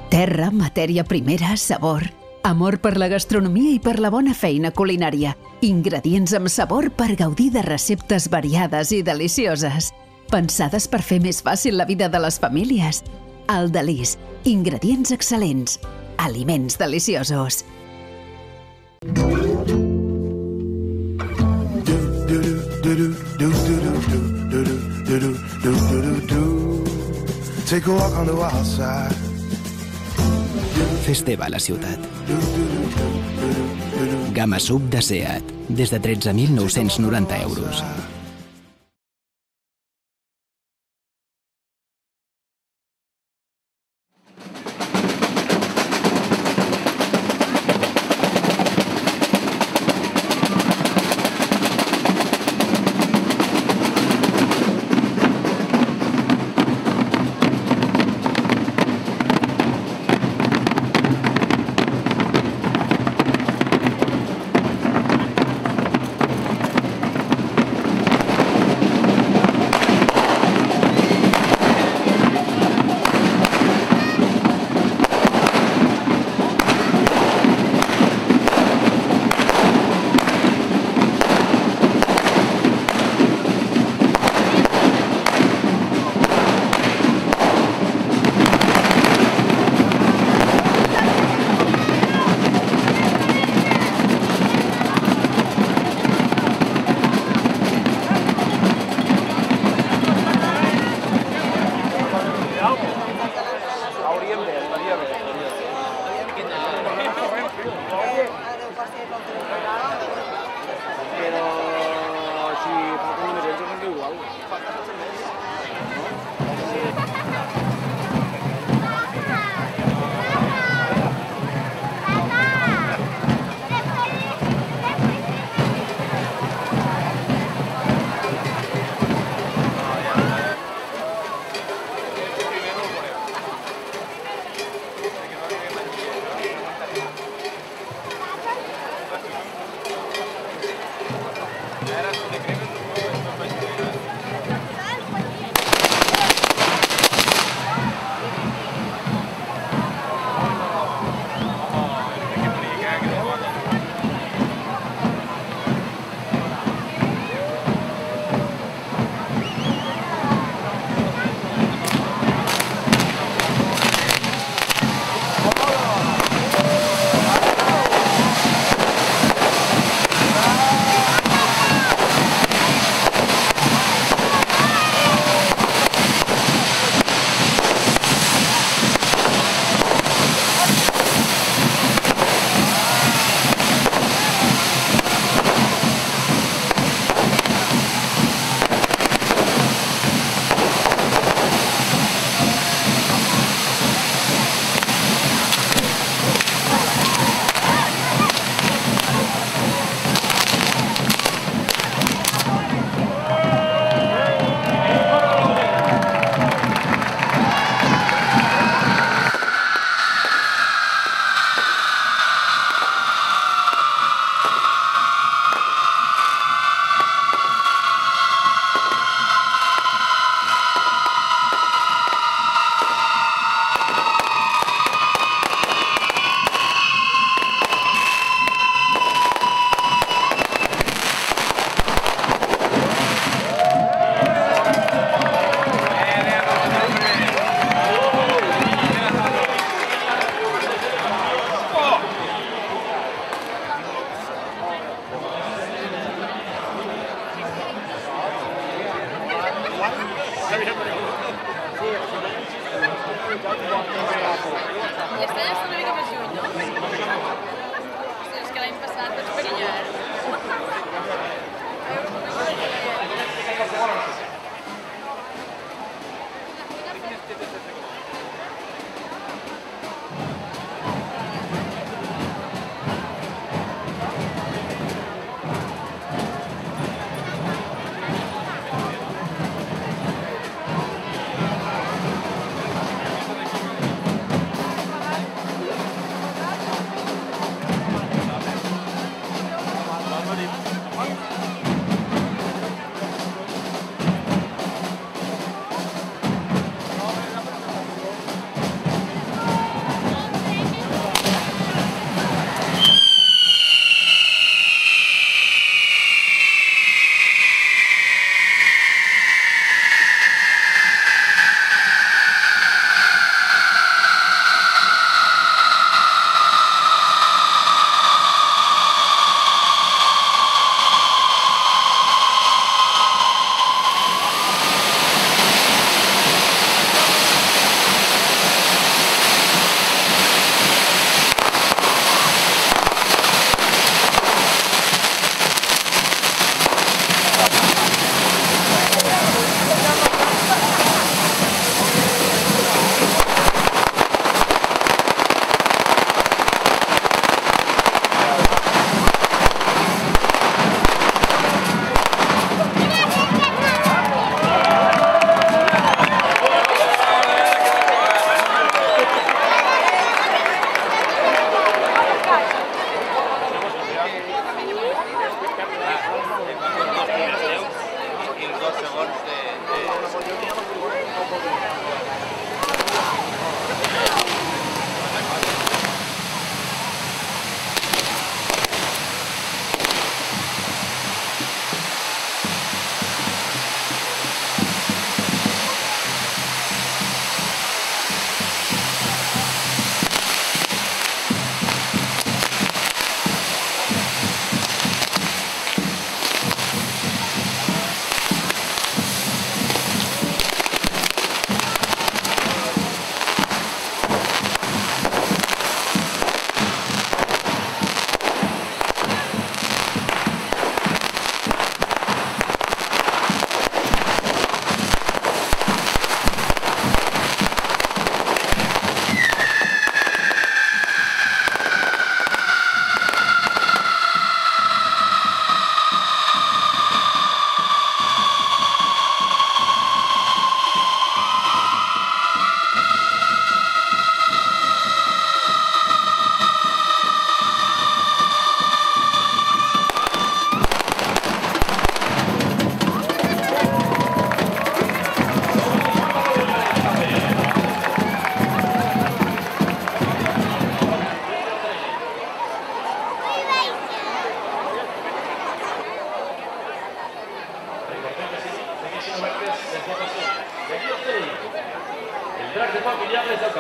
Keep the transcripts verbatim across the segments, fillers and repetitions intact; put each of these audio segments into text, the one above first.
Terra, matèria primera, sabor. Amor per la gastronomia i per la bona feina culinària. Ingredients amb sabor per gaudir de receptes variades i delicioses. Pensades per fer més fàcil la vida de les famílies. Aldalís. Ingredients excel·lents. Aliments deliciosos. Fes teva la ciutat. Gamma sub de SEAT, des de tretze mil nou-cents noranta euros.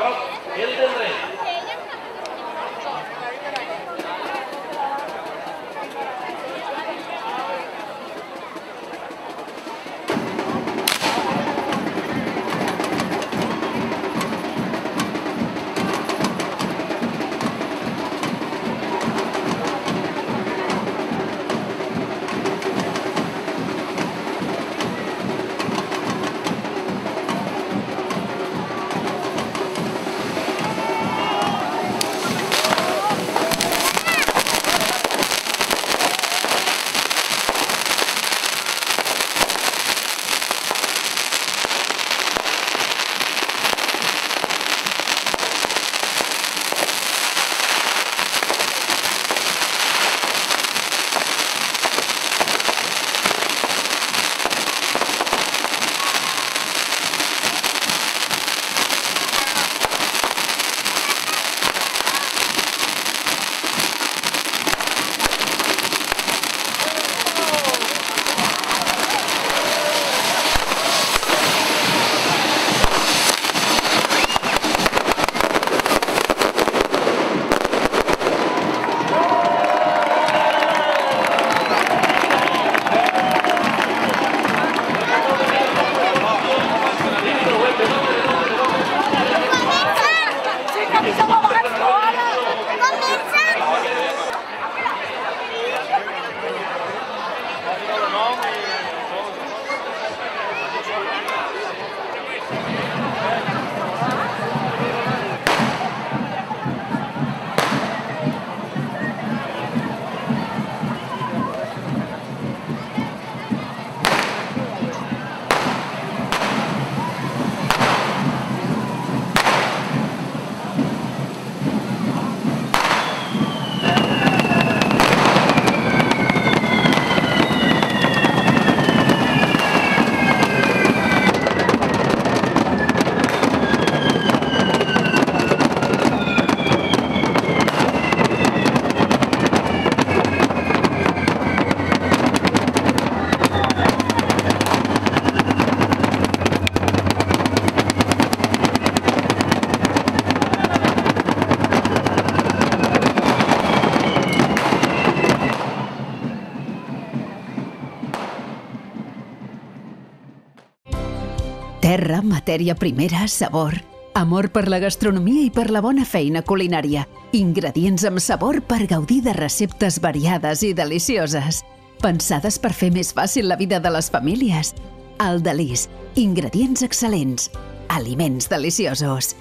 Terra, matèria primera, sabor. Amor per la gastronomia i per la bona feina culinària. Ingredients amb sabor per gaudir de receptes variades i delicioses. Pensades per fer més fàcil la vida de les famílies. Aldalís. Ingredients excel·lents. Aliments deliciosos.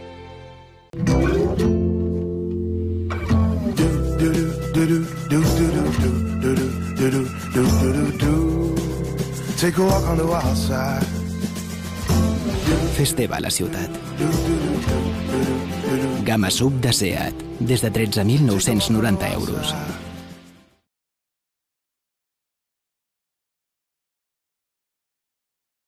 Take a walk on the wild side. Fes teva la ciutat. Gamma sub de SEAT, des de tretze mil nou-cents noranta euros.